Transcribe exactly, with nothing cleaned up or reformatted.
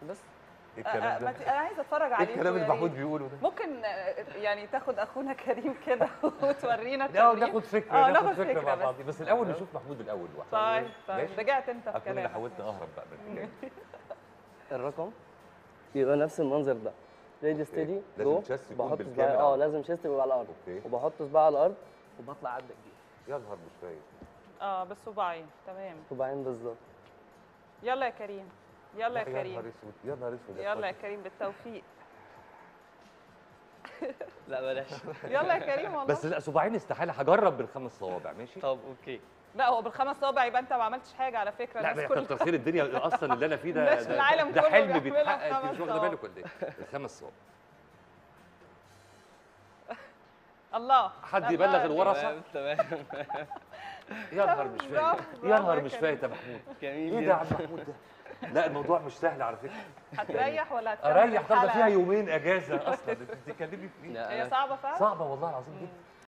بس ايه الكلام ده؟ انا عايزه اتفرج عليه. ايه الكلام اللي محمود بيقوله ده؟ ممكن يعني تاخد اخونا كريم كده وتورينا لا التمرين. ناخد فكره اه ناخد ناخد فكره مع بس. بعض، بس الاول نشوف محمود الاول لوحده. طيب طيب رجعت انت في اكون انا كلامك. حاولت اهرب بقى من الحكايه. الرقم بيبقى نفس المنظر ده، ريدي ستيدي لازم تشيست يكون بحط بالكامل صباعي على اه الأرض. لازم شيست يبقى على الارض. اوكي. وبحط صباعي على الارض وبطلع عدة كبير. يا نهار مش فايق. اه بالصباعين تمام. صباعين بالظبط. يلا يا كريم يلا يا يا كريم. نهار اسود يا نهار اسود. يلا يا كريم بالتوفيق. لا بلاش. يلا يا كريم والله. بس لا صباعين استحاله، هجرب بالخمس صوابع ماشي؟ طب اوكي. لا هو بالخمس صوابع يبقى انت ما عملتش حاجه على فكره. لا الناس كتر خير الدنيا اصلا اللي انا فيه ده الناس في العالم ده كله حلم بيعملها بيتحقق، انت بخمس مش واخده صوابع. بالك ولا ايه؟ الخمس صوابع. الله حد يبلغ الورثه. تمام يا نهار مش فايت يا نهار مش فايت يا محمود. جميل ايه ده يا عم محمود ده؟ لا الموضوع مش سهل على فكره. هتريح ولا هتكمل اريح؟ طب ده الحلقة؟ فيها يومين اجازه اصلا، انت بتتكلمي في ايه؟ هي صعبه فعلا؟ صعبه والله العظيم جدا.